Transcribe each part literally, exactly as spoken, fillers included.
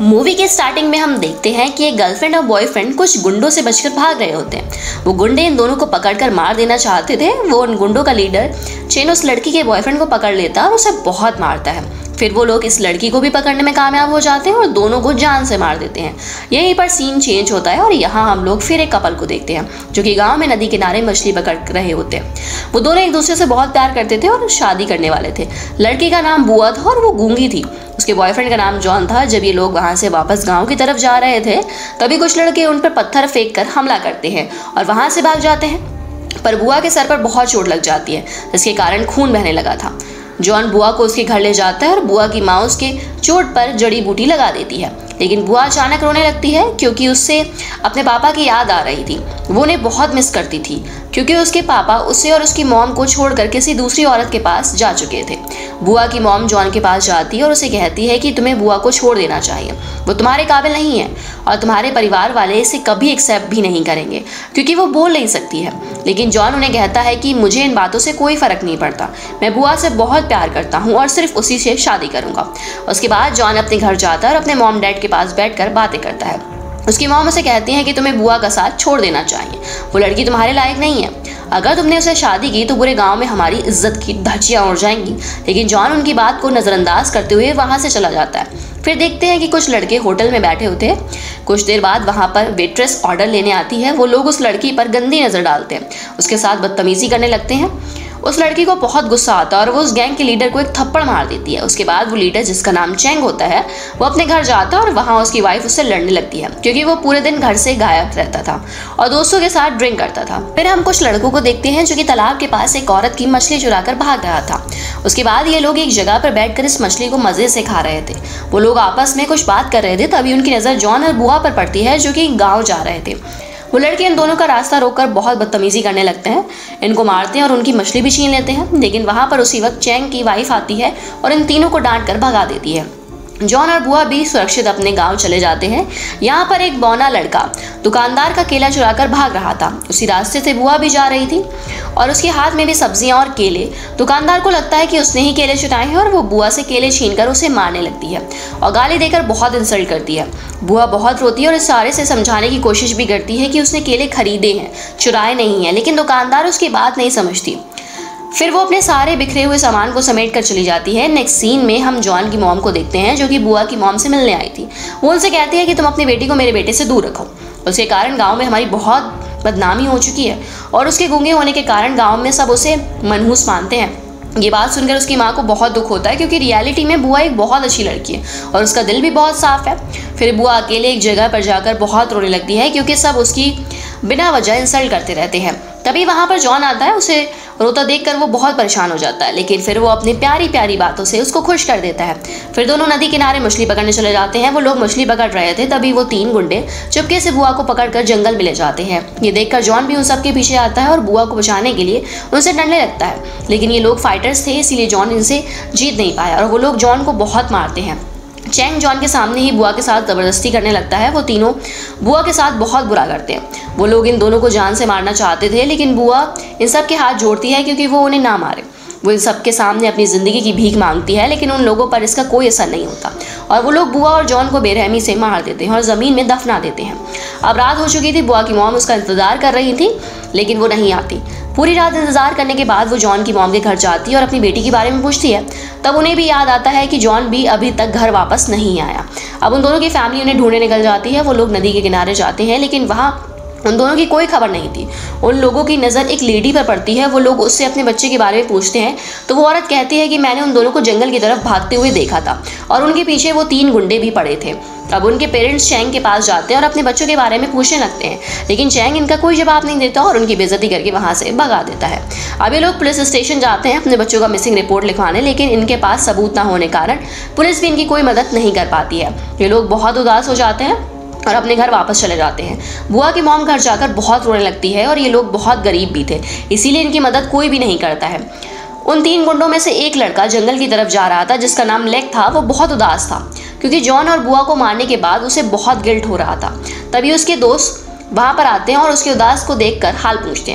Movie के starting में हम देखते हैं कि एक गर्लफ्रेंड और बॉयफ्रेंड कुछ गुंडों से बचकर भाग रहे होते हैं। वो गुंडे इन दोनों को पकड़कर मार देना चाहते थे। वो उन गुंडों का लीडर चेन उस लड़की के बॉयफ्रेंड को पकड़ लेता है और उसे बहुत मारता है। फिर वो लोग इस लड़की को भी पकड़ने में कामयाब हो जाते हैं और दोनों को जान से मार देते हैं। यहीं पर सीन चेंज होता है और यहाँ हम लोग फिर एक कपल को देखते हैं जो कि गांव में नदी किनारे मछली पकड़ रहे होते हैं। वो दोनों एक दूसरे से बहुत प्यार करते थे और शादी करने वाले थे। लड़की का नाम बुआ था और वो गूंगी थी। उसके बॉयफ्रेंड का नाम जॉन था। जब ये लोग वहाँ से वापस गाँव की तरफ जा रहे थे तभी कुछ लड़के उन पर पत्थर फेंक कर हमला करते हैं और वहाँ से भाग जाते हैं। पर बुआ के सर पर बहुत चोट लग जाती है जिसके कारण खून बहने लगा था। जॉन बुआ को उसके घर ले जाता है और बुआ की माँ उसके चोट पर जड़ी बूटी लगा देती है। लेकिन बुआ अचानक रोने लगती है क्योंकि उससे अपने पापा की याद आ रही थी। वो उन्हें बहुत मिस करती थी क्योंकि उसके पापा उसे और उसकी मॉम को छोड़कर किसी दूसरी औरत के पास जा चुके थे। बुआ की मॉम जॉन के पास जाती है और उसे कहती है कि तुम्हें बुआ को छोड़ देना चाहिए। वो तुम्हारे काबिल नहीं है और तुम्हारे परिवार वाले इसे कभी एक्सेप्ट भी नहीं करेंगे क्योंकि वो बोल नहीं सकती है। लेकिन जॉन उन्हें कहता है कि मुझे इन बातों से कोई फ़र्क नहीं पड़ता। मैं बुआ से बहुत प्यार करता हूँ और सिर्फ उसी से शादी करूँगा। उसके बाद जॉन अपने घर जाता है और अपने मॉम डैड के पास बैठकर बातें करता है। उसकी मॉम उसे कहती हैं कि तुम्हें बुआ का साथ छोड़ देना चाहिए। वो लड़की तुम्हारे लायक नहीं है। अगर तुमने उसे शादी की तो पूरे गांव में हमारी इज्जत की धज्जियां उड़ जाएंगी। लेकिन जॉन उनकी बात को नज़रअंदाज करते हुए वहां से चला जाता है। फिर देखते हैं कि कुछ लड़के होटल में बैठे होते हैं। कुछ देर बाद वहां पर वेट्रेस ऑर्डर लेने आती है। वो लोग उस लड़की पर गंदी नज़र डालते हैं, उसके साथ बदतमीजी करने लगते हैं। उस लड़की को बहुत गुस्सा आता है और वो उस गैंग के लीडर को एक थप्पड़ मार देती है। उसके बाद वो लीडर, जिसका नाम चेंग होता है, वो अपने घर जाता है और वहाँ उसकी वाइफ उससे लड़ने लगती है क्योंकि वो पूरे दिन घर से गायब रहता था और दोस्तों के साथ ड्रिंक करता था। फिर हम कुछ लड़कों को देखते हैं जो कि तालाब के पास एक औरत की मछली चुराकर भाग रहा था। उसके बाद ये लोग एक जगह पर बैठकर इस मछली को मज़े से खा रहे थे। वो लोग आपस में कुछ बात कर रहे थे, तभी उनकी नज़र जॉन और बुआ पर पड़ती है जो कि गाँव जा रहे थे। वो लड़के इन दोनों का रास्ता रोककर बहुत बदतमीजी करने लगते हैं, इनको मारते हैं और उनकी मछली भी छीन लेते हैं। लेकिन वहाँ पर उसी वक्त चेंग की वाइफ आती है और इन तीनों को डांट कर भगा देती है। जॉन और बुआ भी सुरक्षित अपने गांव चले जाते हैं। यहाँ पर एक बौना लड़का दुकानदार का केला चुराकर भाग रहा था। उसी रास्ते से बुआ भी जा रही थी और उसके हाथ में भी सब्जियां और केले। दुकानदार को लगता है कि उसने ही केले चुराए हैं और वो बुआ से केले छीनकर उसे मारने लगती है और गाली देकर बहुत इंसल्ट करती है। बुआ बहुत रोती है और इस सारे से समझाने की कोशिश भी करती है कि उसने केले खरीदे हैं, चुराए नहीं हैं, लेकिन दुकानदार उसकी बात नहीं समझती। फिर वो अपने सारे बिखरे हुए सामान को समेट कर चली जाती है। नेक्स्ट सीन में हम जॉन की मॉम को देखते हैं जो कि बुआ की मॉम से मिलने आई थी। वो उनसे कहती है कि तुम अपनी बेटी को मेरे बेटे से दूर रखो। उसके कारण गांव में हमारी बहुत बदनामी हो चुकी है और उसके गूंगे होने के कारण गांव में सब उसे मनहूस मानते हैं। ये बात सुनकर उसकी माँ को बहुत दुख होता है क्योंकि रियलिटी में बुआ एक बहुत अच्छी लड़की है और उसका दिल भी बहुत साफ है। फिर बुआ अकेले एक जगह पर जाकर बहुत रोने लगती है क्योंकि सब उसकी बिना वजह इंसल्ट करते रहते हैं। तभी वहाँ पर जॉन आता है। उसे रोता देखकर वो बहुत परेशान हो जाता है, लेकिन फिर वो अपनी प्यारी प्यारी बातों से उसको खुश कर देता है। फिर दोनों नदी किनारे मछली पकड़ने चले जाते हैं। वो लोग मछली पकड़ रहे थे, तभी वो तीन गुंडे चुपके से बुआ को पकड़कर जंगल में ले जाते हैं। ये देखकर जॉन भी उन सब के पीछे आता है और बुआ को बचाने के लिए उनसे लड़ने लगता है। लेकिन ये लोग फाइटर्स थे, इसीलिए जॉन इनसे जीत नहीं पाया और वो लोग जॉन को बहुत मारते हैं। चेंग जॉन के सामने ही बुआ के साथ ज़बरदस्ती करने लगता है। वो तीनों बुआ के साथ बहुत बुरा करते हैं। वो लोग इन दोनों को जान से मारना चाहते थे, लेकिन बुआ इन सब के हाथ जोड़ती है क्योंकि वो उन्हें ना मारे। वो इन सब के सामने अपनी ज़िंदगी की भीख मांगती है, लेकिन उन लोगों पर इसका कोई असर नहीं होता और वो लोग बुआ और जॉन को बेरहमी से मार देते हैं और ज़मीन में दफना देते हैं। अब रात हो चुकी थी। बुआ की मॉम उसका इंतज़ार कर रही थी, लेकिन वो नहीं आती। पूरी रात इंतज़ार करने के बाद वो जॉन की मॉम के घर जाती है और अपनी बेटी के बारे में पूछती है। तब उन्हें भी याद आता है कि जॉन भी अभी तक घर वापस नहीं आया। अब उन दोनों की फैमिली उन्हें ढूंढने निकल जाती है। वो लोग नदी के किनारे जाते हैं, लेकिन वहाँ उन दोनों की कोई खबर नहीं थी। उन लोगों की नज़र एक लेडी पर पड़ती है। वो लोग उससे अपने बच्चे के बारे में पूछते हैं तो वो औरत कहती है कि मैंने उन दोनों को जंगल की तरफ भागते हुए देखा था और उनके पीछे वो तीन गुंडे भी पड़े थे। अब उनके पेरेंट्स चैंग के पास जाते हैं और अपने बच्चों के बारे में पूछने लगते हैं, लेकिन चैंग इनका कोई जवाब नहीं देता और उनकी बेइज्जती करके वहाँ से भगा देता है। अब ये लोग पुलिस स्टेशन जाते हैं अपने बच्चों का मिसिंग रिपोर्ट लिखवाने, लेकिन इनके पास सबूत ना होने कारण पुलिस भी इनकी कोई मदद नहीं कर पाती है। ये लोग बहुत उदास हो जाते हैं और अपने घर वापस चले जाते हैं। बुआ की मॉम घर जाकर बहुत रोने लगती है और ये लोग बहुत गरीब भी थे, इसीलिए इनकी मदद कोई भी नहीं करता है। उन तीन गुंडों में से एक लड़का जंगल की तरफ जा रहा था जिसका नाम लेक था। वो बहुत उदास था क्योंकि जॉन और बुआ को मारने के बाद उसे बहुत गिल्ट हो रहा था। तभी उसके दोस्त वहाँ पर आते हैं और उसके उदास को देखकर हाल पूछते हैं।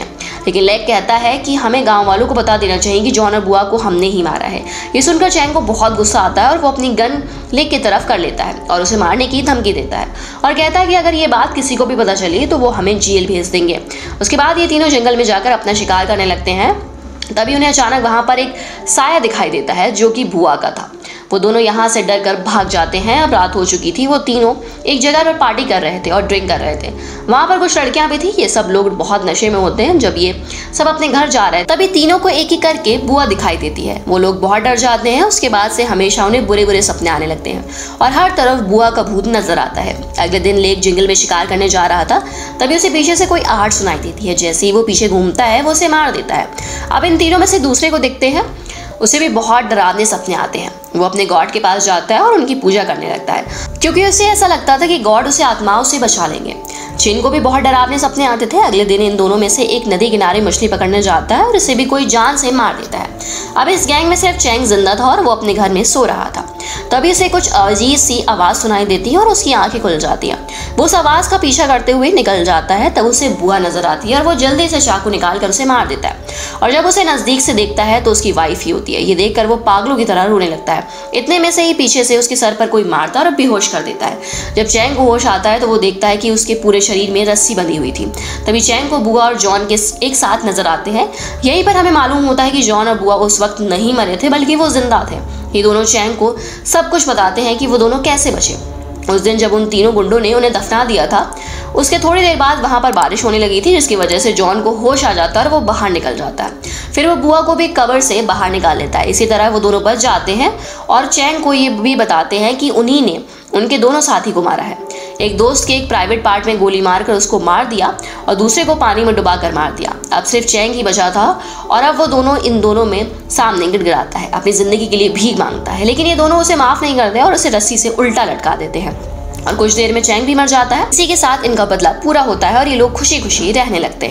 लेकिन लेग कहता है कि हमें गांव वालों को बता देना चाहिए कि जॉन और बुआ को हमने ही मारा है। ये सुनकर चैंग को बहुत गुस्सा आता है और वो अपनी गन लेग की तरफ कर लेता है और उसे मारने की धमकी देता है और कहता है कि अगर ये बात किसी को भी पता चली तो वो हमें जेल भेज देंगे। उसके बाद ये तीनों जंगल में जाकर अपना शिकार करने लगते हैं। तभी उन्हें अचानक वहां पर एक साया दिखाई देता है जो कि बुआ का था। वो दोनों यहाँ से डर कर भाग जाते हैं। अब रात हो चुकी थी। वो तीनों एक जगह पर पार्टी कर रहे थे और ड्रिंक कर रहे थे। वहाँ पर कुछ लड़कियां भी थी। ये सब लोग बहुत नशे में होते हैं। जब ये सब अपने घर जा रहे हैं तभी तीनों को एक एक करके बुआ दिखाई देती है। वो लोग बहुत डर जाते हैं। उसके बाद से हमेशा उन्हें बुरे बुरे सपने आने लगते हैं और हर तरफ बुआ का भूत नजर आता है। अगले दिन लेक जंगल में शिकार करने जा रहा था। तभी उसे पीछे से कोई आहट सुनाई देती है। जैसे ही वो पीछे घूमता है वो उसे मार देता है। अब इन तीनों में से दूसरे को देखते हैं। उसे भी बहुत डरावने सपने आते हैं। वो अपने गॉड के पास जाता है और उनकी पूजा करने लगता है क्योंकि उसे ऐसा लगता था कि गॉड उसे आत्माओं से बचा लेंगे। चिन को भी बहुत डरावने सपने आते थे। अगले दिन इन दोनों में से एक नदी किनारे मछली पकड़ने जाता है और इसे भी कोई जान से मार देता है। अब इस गैंग में सिर्फ चैंग जिंदा था और वो अपने घर में सो रहा था। तभी उसे कुछ अजीब सी आवाज़ सुनाई देती है और उसकी आंखें खुल जाती हैं। वो उस आवाज़ का पीछा करते हुए निकल जाता है। तब उसे बुआ नजर आती है और वो जल्दी से चाकू निकाल कर उसे मार देता है और जब उसे नज़दीक से देखता है तो उसकी वाइफ ही होती है। ये देखकर वो पागलों की तरह रोने लगता है। इतने में से ही पीछे से उसके सर पर कोई मारता और बेहोश कर देता है। जब चैंग को होश आता है तो वो देखता है कि उसके पूरे शरीर में रस्सी बंधी हुई थी। तभी चैंग को बुआ और जॉन के एक साथ नजर आते हैं। यहीं पर हमें मालूम होता है कि जॉन और बुआ उस वक्त नहीं मरे थे बल्कि वो जिंदा थे। ये दोनों चैंग को सब कुछ बताते हैं कि वो दोनों कैसे बचे। उस दिन जब उन तीनों गुंडों ने उन्हें दफना दिया था उसके थोड़ी देर बाद वहाँ पर बारिश होने लगी थी जिसकी वजह से जॉन को होश आ जाता है और वो बाहर निकल जाता है। फिर वो बुआ को भी कब्र से बाहर निकाल लेता है। इसी तरह वो दोनों बच जाते हैं और चैंग को ये भी बताते हैं कि उन्हीं ने उनके दोनों साथी को मारा है। एक दोस्त के एक प्राइवेट पार्ट में गोली मारकर उसको मार दिया और दूसरे को पानी में डुबा कर मार दिया। अब सिर्फ चैंग ही बचा था और अब वो दोनों इन दोनों में सामने गिड़गिड़ाता है, अपनी जिंदगी के लिए भीख मांगता है। लेकिन ये दोनों उसे माफ नहीं करते और उसे रस्सी से उल्टा लटका देते हैं और कुछ देर में चैंग भी मर जाता है। इसी के साथ इनका बदला पूरा होता है और ये लोग खुशी खुशी रहने लगते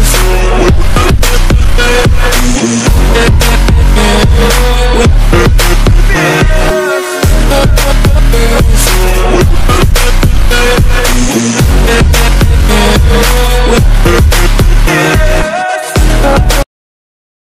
हैं।